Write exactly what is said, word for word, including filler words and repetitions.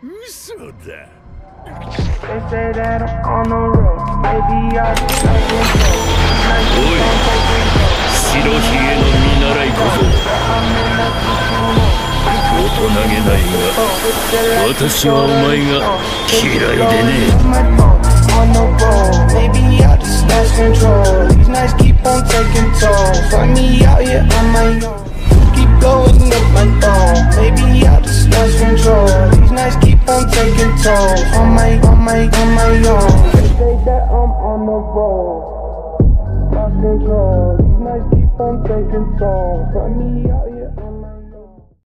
嘘だ。 They say that I'm on the road. Maybe I just like control. おい、白ひげの見習い小僧。大人げないが、私はお前が嫌いでね。 On the road, maybe I just lost control. These nights keep on taking toll. Find me out here on my own. Keep blowing up my phone. Maybe I just lost control. These nights keep on taking toll. On my, on my, on my own. They say that I'm on the road. Lost control. These nights keep on taking toll. Find me out here.